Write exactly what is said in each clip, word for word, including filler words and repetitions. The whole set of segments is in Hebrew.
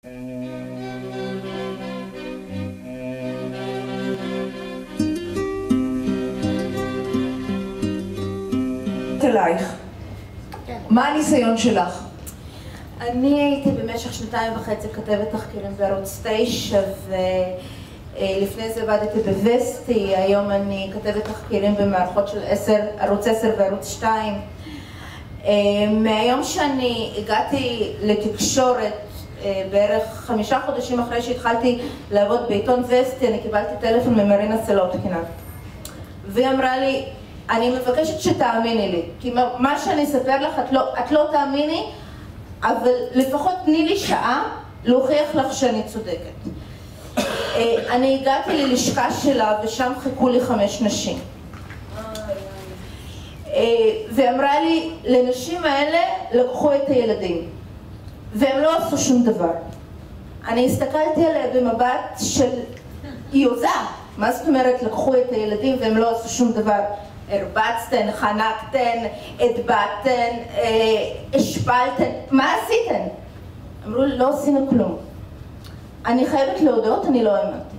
אלייך. מה הניסיון שלך? אני הייתי במשך שנתיים וחצי כתבת תחקירים בערוץ תשע, ולפני זה עבדתי בווסטי. היום אני כתבת תחקירים במערכות של ערוץ עשר וערוץ שתיים. מהיום שאני הגעתי לתקשורת, בערך חמישה חודשים אחרי שהתחלתי לעבוד בעיתון ווסטי, אני קיבלתי טלפון ממרינה סלוטקינה, והיא אמרה לי, אני מבקשת שתאמיני לי, כי מה שאני אספר לך את לא, את לא תאמיני, אבל לפחות תני לי שעה להוכיח לך שאני צודקת. אני הגעתי ללשכה שלה ושם חיכו לי חמש נשים. ואמרה לי, לנשים האלה לקחו את הילדים, והם לא עשו שום דבר. אני הסתכלתי עליה במבט של יוזה, מה זאת אומרת לקחו את הילדים והם לא עשו שום דבר? הרבצתן, חנקתן, הדבטתן, השפלתן, מה עשיתן? אמרו לי, לא עשינו כלום. אני חייבת להודות, אני לא האמנתי.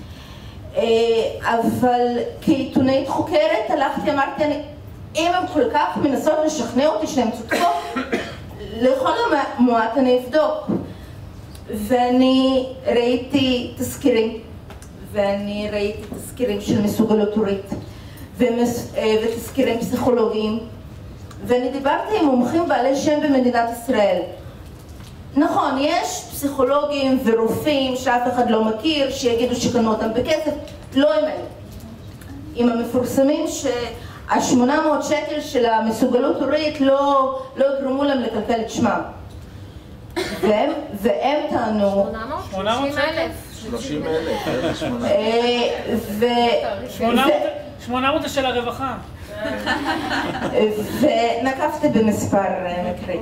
אבל כעיתונאית חוקרת הלכתי, אמרתי, אני, אם הם כל כך מנסות לשכנע אותי שהן צודקות, לכל המועט אני אבדוק. ואני ראיתי תזכירים, ואני ראיתי תזכירים של מסוגלות הורית, ותזכירים פסיכולוגיים, ואני דיברתי עם מומחים בעלי שם במדינת ישראל. נכון, יש פסיכולוגים ורופאים שאף אחד לא מכיר, שיגידו שקנו אותם בכסף, לא הם אלה. עם המפורסמים שהשמונה מאות שקל של המסוגלות הורית לא, לא יגרמו להם לקלקל את שמם. והם, והם טענו... שמונה מאות אלף. שלושים אלף. שמונה מאות של הרווחה. ונקפתי במספר מקרים.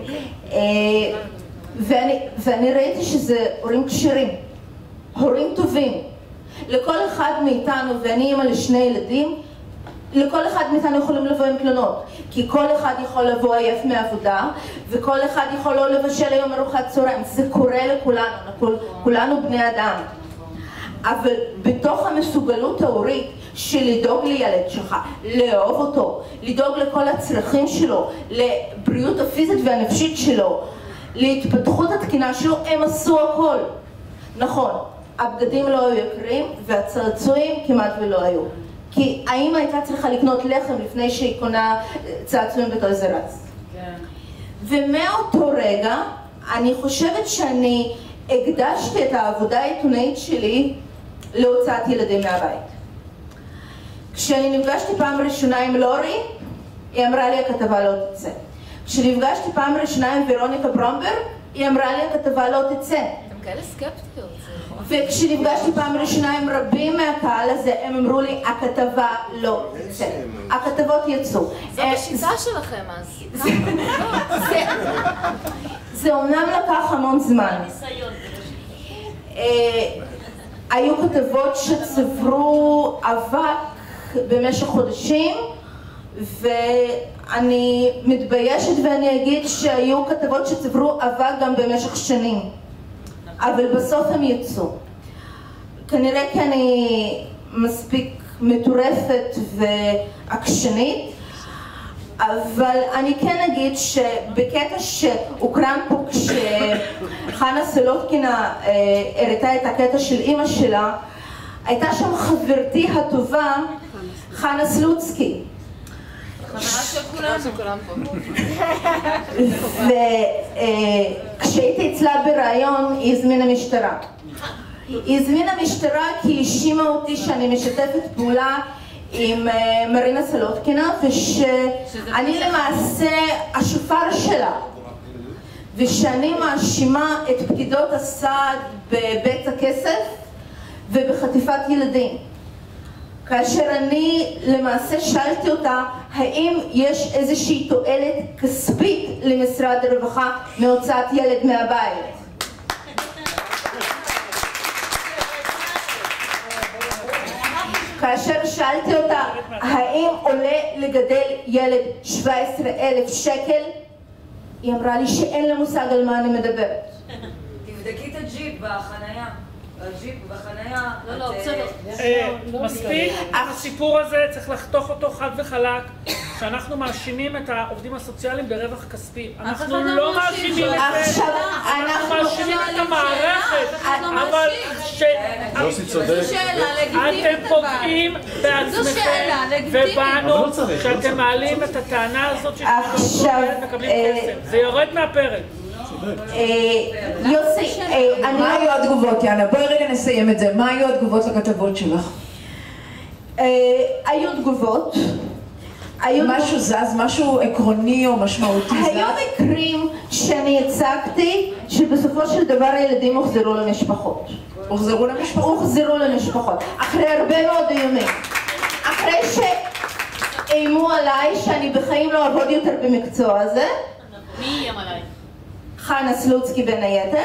ואני ראיתי שזה הורים כשרים, הורים טובים. לכל אחד מאיתנו, ואני אימא לשני ילדים, לכל אחד מאיתנו יכולים לבוא עם תלונות, כי כל אחד יכול לבוא עייף מעבודה, וכל אחד יכול לא לבשל היום ארוחת צהריים. זה קורה לכולנו, כולנו בני אדם. אבל בתוך המסוגלות ההורית של לדאוג לילד שלך, לאהוב אותו, לדאוג לכל הצרכים שלו, לבריאות הפיזית והנפשית שלו, להתפתחות התקינה שלו, הם עשו הכל. נכון, הבגדים לא היו יקרים והצעצועים כמעט ולא היו. כי האמא הייתה צריכה לקנות לחם לפני שהיא קונה צעצועים בטויז אר אס. ומאותו רגע אני חושבת שאני הקדשתי את העבודה העיתונאית שלי להוצאת ילדים מהבית. כשאני נפגשתי פעם ראשונה עם לורי, היא אמרה לי הכתבה לא תצא. כשנפגשתי פעם ראשונה עם ורוניקה ברומברג, היא אמרה לי הכתבה לא תצא. אתם כאלה סקפטיות. וכשנפגשתי פעם ראשונה עם רבים מהקהל הזה, הם אמרו לי, הכתבה לא תצא. הכתבות יצאו. זו השיטה שלכם אז. זה אומנם לקח המון זמן. היו כתבות שצברו אבק במשך חודשים, ואני מתביישת ואני אגיד שהיו כתבות שצברו אבק גם במשך שנים. אבל בסוף הם יצאו. כנראה כי אני מספיק מטורפת ועקשנית, אבל אני כן אגיד שבקטע שהוקרן פה כשחנה סלוטקינה הראתה את הקטע של אימא שלה, הייתה שם חברתי הטובה חנה סלוצקי. חברה של כולם פה. וכשהייתי אצלה ברעיון היא הזמינה משטרה. היא הזמינה משטרה כי היא האשימה אותי שאני משתפת פעולה עם מרינה סלוטקינה, ושאני למעשה השופר שלה, ושאני מאשימה את פקידות הסעד בבית הכסף ובחטיפת ילדים. כאשר אני למעשה שאלתי אותה האם יש איזושהי תועלת כספית למשרד הרווחה מהוצאת ילד מהבית. כאשר שאלתי אותה האם עולה לגדל ילד שבעה עשר אלף שקל, היא אמרה לי שאין לה מושג על מה אני מדברת. תבדקי את ג'יפ בחנייה. הג'יפ בחנייה. לא, לא, בסדר. מספיק, הסיפור הזה צריך לחתוך אותו חד וחלק, שאנחנו מאשימים את העובדים הסוציאליים ברווח כספי. אנחנו לא מאשימים את זה, אנחנו מאשימים את המערכת, אבל אתם פוגעים בעצמכם ובנו שאתם מעלים את הטענה הזאת שאתם מקבלים כסף. זה יורד מהפרק. יוסי, מה היו התגובות, יאנה? בואי רגע נסיים את זה. מה היו התגובות לכתבות שלך? היו תגובות. משהו זז? משהו עקרוני או משמעותי זז? היו מקרים שאני הצגתי שבסופו של דבר הילדים הוחזרו למשפחות. הוחזרו למשפחות? הוחזרו למשפחות. אחרי הרבה מאוד איומים. אחרי שאיימו עליי שאני בחיים לא אעבוד יותר במקצוע הזה. מי איים עליי? חנה סלוצקי בין היתר.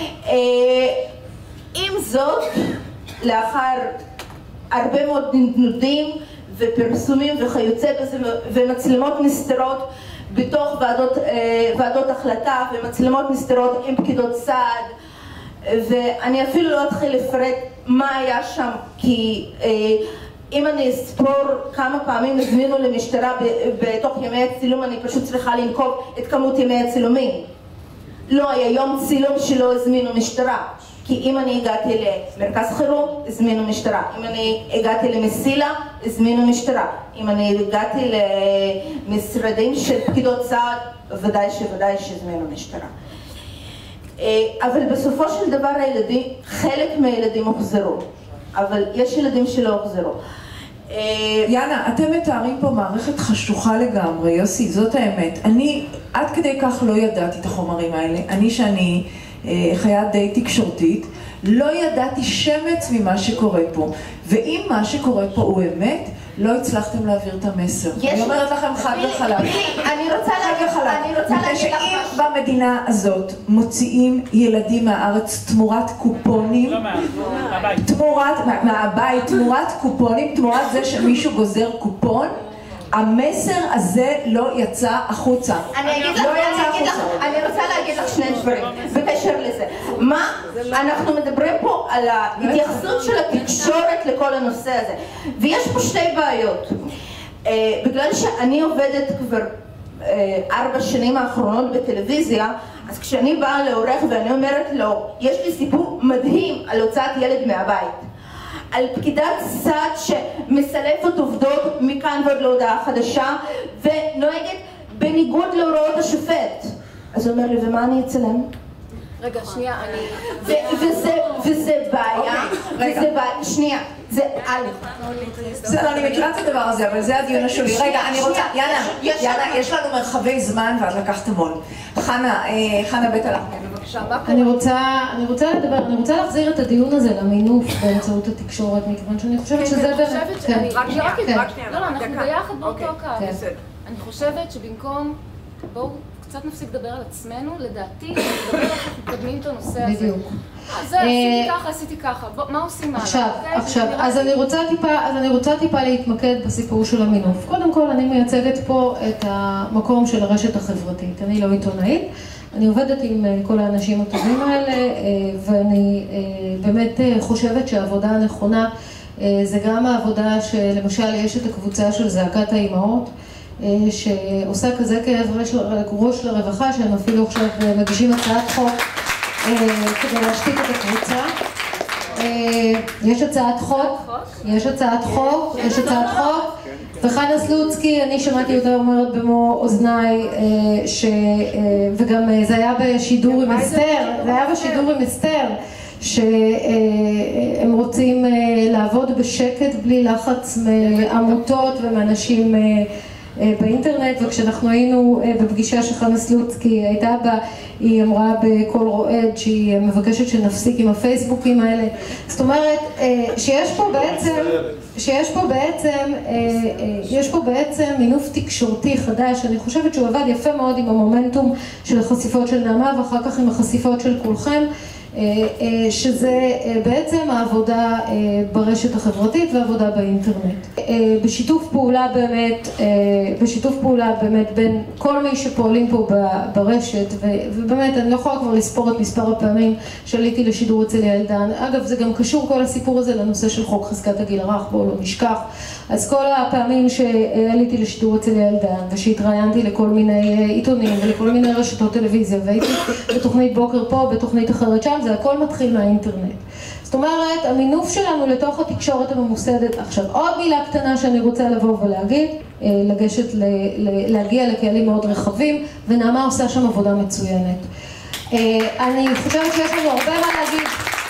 עם זאת, לאחר הרבה מאוד נדנודים ופרסומים וכיוצא בזה ומצלמות נסתרות בתוך ועדות, ועדות החלטה ומצלמות נסתרות עם פקידות סעד, ואני אפילו לא אתחיל לפרט מה היה שם, כי אם אני אספור כמה פעמים הזמינו למשטרה בתוך ימי הצילום, אני פשוט צריכה לנקוב את כמות ימי הצילומים. לא היה יום צילום שלא הזמינו משטרה, כי אם אני הגעתי למרכז חירום, הזמינו משטרה. אם אני הגעתי למסילה, הזמינו משטרה. אם אני הגעתי למשרדים של פקידות סעד, ודאי שוודאי שהזמינו משטרה. אבל בסופו של דבר הילדים, חלק מהילדים הוחזרו, אבל יש ילדים שלא הוחזרו. יאנה, אתם מתארים פה מערכת חשוכה לגמרי, יוסי, זאת האמת. אני עד כדי כך לא ידעתי את החומרים האלה. אני שאני חיה די תקשורתית, לא ידעתי שמץ ממה שקורה פה. ואם מה שקורה פה הוא אמת, לא הצלחתם להעביר את המסר. אני אומרת לכם חד וחלק. אני רוצה להגיד לך, אני רוצה להגיד לך שאם במדינה הזאת מוציאים ילדים מהארץ תמורת קופונים, לא מהבית. תמורת, מהבית, תמורת קופונים, תמורת זה שמישהו גוזר קופון, המסר הזה לא יצא החוצה. אני אגיד לך, אני רוצה להגיד לך שני דברים בקשר לזה. מה? אנחנו מדברים פה על ההתייחסות של התקשורת לכל הנושא הזה, ויש פה שתי בעיות. בגלל שאני עובדת כבר ארבע שנים האחרונות בטלוויזיה, אז כשאני באה לעורך ואני אומרת לו, יש לי סיפור מדהים על הוצאת ילד מהבית, על פקידת סעד שמסלפת עובדות מכאן ועד להודעה חדשה ונוהגת בניגוד להוראות השופט, אז הוא אומר לי, ומה אני אצלם? רגע, שנייה, אני... וזה בעיה, וזה בעיה, שנייה, זה א'. בסדר, אני מכירה את הדבר הזה, אבל זה הדיון השולי. רגע, אני רוצה, יאנה, יאנה, יש לנו מרחבי זמן ואת לקחת המון. חנה, חנה בית הלחמי, בבקשה, מה קורה? אני רוצה, אני רוצה לדבר, אני רוצה להחזיר את הדיון הזה למינוף באמצעות התקשורת, מכיוון שאני חושבת שזה באמת... רק שנייה, רק שנייה. לא, לא, אנחנו ביחד באותו קו. אני חושבת שבמקום, בואו קצת נפסיק לדבר על עצמנו, לדעתי, לדבר על איך אנחנו מקדמים את הנושא הזה. בדיוק. אז זה, עשיתי ככה, עשיתי ככה, מה עושים הלאה? עכשיו, עכשיו, אז אני רוצה טיפה, אז אני רוצה טיפה להתמקד בסיפור של המינוף. קודם כל, אני מייצגת פה את המקום של הרשת החברתית. אני לא עיתונאית, אני עובדת עם כל האנשים הטובים האלה, ואני באמת חושבת שהעבודה הנכונה זה גם העבודה שלמשל יש את הקבוצה של זעקת האימהות, שעושה כזה כאב ראש לרווחה, שהם אפילו עכשיו מגישים הצעת חוק כדי להשתיק את הקבוצה. יש הצעת חוק, יש הצעת חוק, יש הצעת חוק, וחנה סלוצקי, אני שמעתי אותה אומרת במו אוזניי, וגם זה היה בשידור עם אסתר, זה היה בשידור עם אסתר, שהם רוצים לעבוד בשקט בלי לחץ מעמותות ומאנשים באינטרנט, וכשאנחנו היינו בפגישה שחנה סלוצקי הייתה בה, היא אמרה בקול רועד שהיא מבקשת שנפסיק עם הפייסבוקים האלה. זאת אומרת שיש פה בעצם, שיש פה בעצם, יש פה בעצם מינוף תקשורתי חדש. אני חושבת שהוא עבד יפה מאוד עם המומנטום של החשיפות של נעמה ואחר כך עם החשיפות של כולכם, שזה בעצם העבודה ברשת החברתית והעבודה באינטרנט. בשיתוף פעולה באמת, בשיתוף פעולה באמת בין כל מי שפועלים פה ברשת, ובאמת אני לא יכולה כבר לספור את מספר הפעמים שעליתי לשידור אצל יעל דן. אגב, זה גם קשור כל הסיפור הזה לנושא של חוק חזקת הגיל הרך, בואו לא נשכח. אז כל הפעמים שעליתי לשידור אצל יעל דן ושהתראיינתי לכל מיני עיתונים ולכל מיני רשתות טלוויזיה והייתי בתוכנית בוקר פה, בתוכנית אחרת שם, זה הכל מתחיל מהאינטרנט. זאת אומרת, המינוף שלנו לתוך התקשורת הממוסדת. עכשיו, עוד מילה קטנה שאני רוצה לבוא ולהגיד, לגשת, להגיע לקהלים מאוד רחבים, ונעמה עושה שם עבודה מצוינת. אני חושבת שיש לנו הרבה מה להגיד.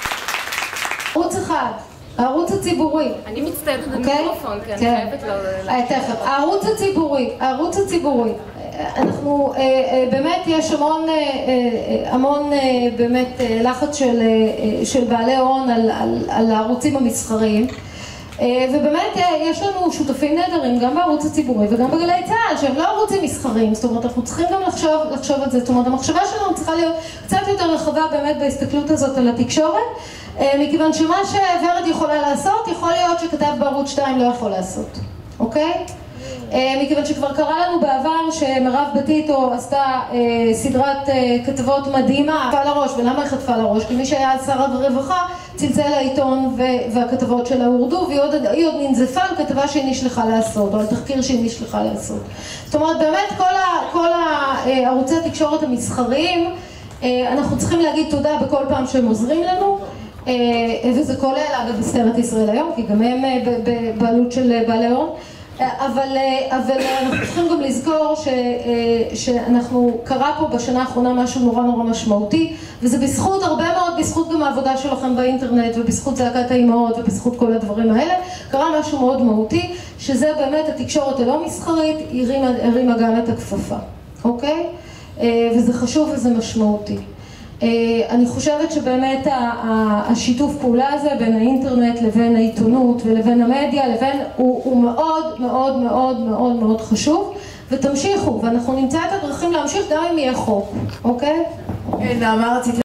ערוץ אחד. הערוץ הציבורי. אני מצטערת במיקרופון, כי אני חייבת לו... תכף, הערוץ הציבורי, הערוץ הציבורי. אנחנו, באמת יש המון, המון באמת לחץ של, של בעלי הון על, על, על הערוצים המסחריים. ובאמת יש לנו שותפים נהדרים גם בערוץ הציבורי וגם בגלי צה"ל שהם לא ערוצים מסחריים, זאת אומרת אנחנו צריכים גם לחשוב, לחשוב על זה, זאת אומרת המחשבה שלנו צריכה להיות קצת יותר רחבה באמת בהסתכלות הזאת על התקשורת, מכיוון שמה שוורד יכולה לעשות יכול להיות שכתב בערוץ שתיים לא יכול לעשות, אוקיי? מכיוון שכבר קרה לנו בעבר שמרב בטיטו עשתה סדרת כתבות מדהימה, חטפה לראש. ולמה היא חטפה לראש? כי מי שהיה שר הרווחה צלצל לעיתון והכתבות שלה הורדו, והיא עוד, עוד ננזפה על כתבה שהיא נשלחה לעשות, או על תחקיר שהיא נשלחה לעשות. זאת אומרת, באמת כל, ה, כל הערוצי התקשורת המסחריים, אנחנו צריכים להגיד תודה בכל פעם שהם עוזרים לנו, וזה כולל אגב בסתרת ישראל היום, כי גם הם בבעלות של בעלי הון. אבל, אבל אנחנו צריכים גם לזכור ש, שאנחנו, קרה פה בשנה האחרונה משהו נורא נורא משמעותי, וזה בזכות, הרבה מאוד בזכות גם העבודה שלכם באינטרנט, ובזכות זעקת האימהות, ובזכות כל הדברים האלה, קרה משהו מאוד מהותי, שזה באמת התקשורת הלא מסחרית, הרימה, הרימה גם את הכפפה, אוקיי? וזה חשוב וזה משמעותי. אני חושבת שבאמת השיתוף פעולה הזה בין האינטרנט לבין העיתונות ולבין המדיה לבין הוא, הוא מאוד מאוד מאוד מאוד מאוד חשוב, ותמשיכו ואנחנו נמצא את הדרכים להמשיך גם אם יהיה חוק, אוקיי? נעמה, רציתי